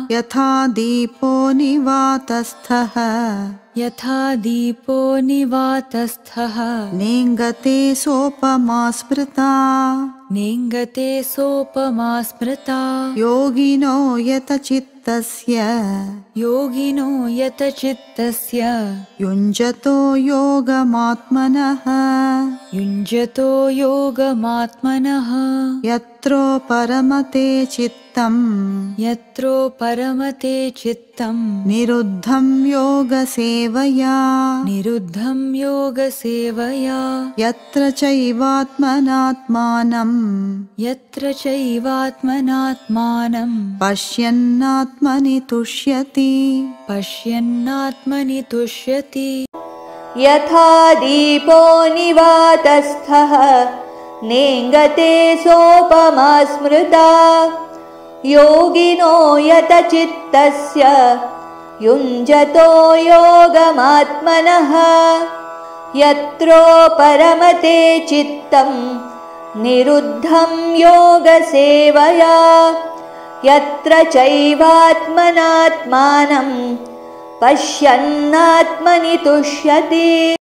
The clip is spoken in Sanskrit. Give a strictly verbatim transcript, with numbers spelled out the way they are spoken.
यथा दीपो निवातस्थः यथा दीपो निवातस्थः नेङ्गते सोपमा स्मृता नेङ्गते सोपमा स्मृता योगिनो यतचित्तस्य योगिनो यतचित्तस्य युञ्जतो योगमात्मनः युञ्जतो योगमात्मनः यत्रो परमते चित्तं यत्रो परमते चित्तं निरुद्धं योगसेवया निरुद्धं योगसेवया यत्र चैवात्मनात्मानं यत्र चैवात्मनात्मानं पश्यन्नात्मनि तुष्यति पश्यन्नात्मनि तुष्यति यथा दीपो निवातस्थः नेङ्गते सोपमा स्मृता योगिनो यतचित्तस्य युञ्जतो योगमात्मनः यत्रो परमते चित्तं निरुद्धं योगसेवया यत्र चैवात्मनात्मानं पश्यन्नात्मनि तुष्यति।